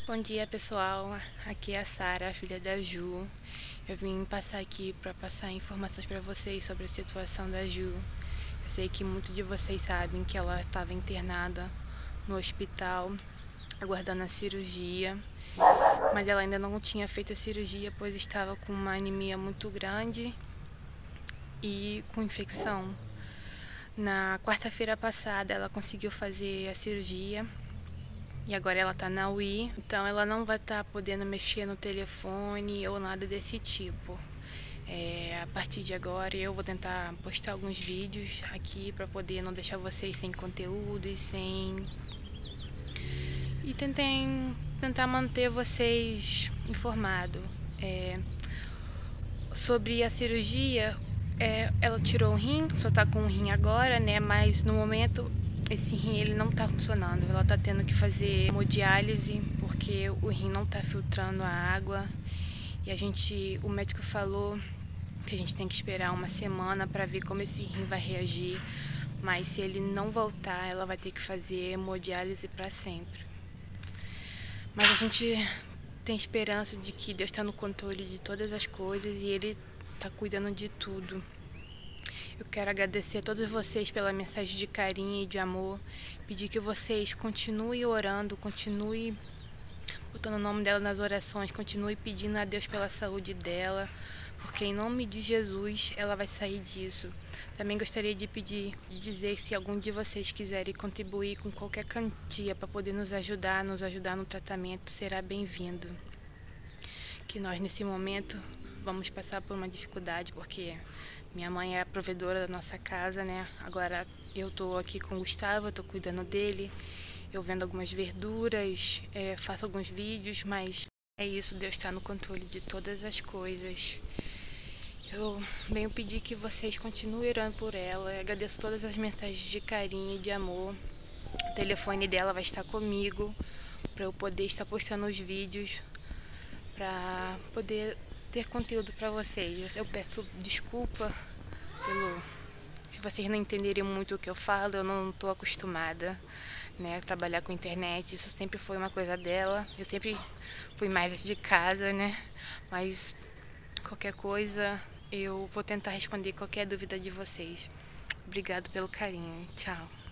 Bom dia, pessoal. Aqui é a Sara, a filha da Ju. Eu vim passar aqui para passar informações para vocês sobre a situação da Ju. Eu sei que muitos de vocês sabem que ela estava internada no hospital, aguardando a cirurgia, mas ela ainda não tinha feito a cirurgia, pois estava com uma anemia muito grande e com infecção. Na quarta-feira passada, ela conseguiu fazer a cirurgia. E agora ela tá na UTI, então ela não vai estar podendo mexer no telefone ou nada desse tipo. A partir de agora eu vou tentar postar alguns vídeos aqui para poder não deixar vocês sem conteúdo e tentar manter vocês informados. Sobre a cirurgia, ela tirou o rim, só tá com o rim agora, né? Mas no momento esse rim ele não tá funcionando. Ela tá tendo que fazer hemodiálise porque o rim não tá filtrando a água. E o médico falou que a gente tem que esperar uma semana para ver como esse rim vai reagir. Mas se ele não voltar, ela vai ter que fazer hemodiálise para sempre. Mas a gente tem esperança de que Deus está no controle de todas as coisas e Ele está cuidando de tudo. Eu quero agradecer a todos vocês pela mensagem de carinho e de amor. Pedir que vocês continuem orando, continuem botando o nome dela nas orações, continue pedindo a Deus pela saúde dela, porque em nome de Jesus ela vai sair disso. Também gostaria de dizer se algum de vocês quiserem contribuir com qualquer quantia para poder nos ajudar no tratamento, será bem-vindo. Que nós nesse momento vamos passar por uma dificuldade, porque minha mãe é a provedora da nossa casa, né? Agora eu tô aqui com o Gustavo, eu tô cuidando dele, eu vendo algumas verduras, faço alguns vídeos, mas é isso, Deus está no controle de todas as coisas. Eu venho pedir que vocês continuem orando por ela. Eu agradeço todas as mensagens de carinho e de amor. O telefone dela vai estar comigo para eu poder estar postando os vídeos, para poder ter conteúdo para vocês. Eu peço desculpa se vocês não entenderem muito o que eu falo. Eu não estou acostumada, né, a trabalhar com internet. Isso sempre foi uma coisa dela. Eu sempre fui mais de casa, né? Mas qualquer coisa eu vou tentar responder qualquer dúvida de vocês. Obrigado pelo carinho. Tchau.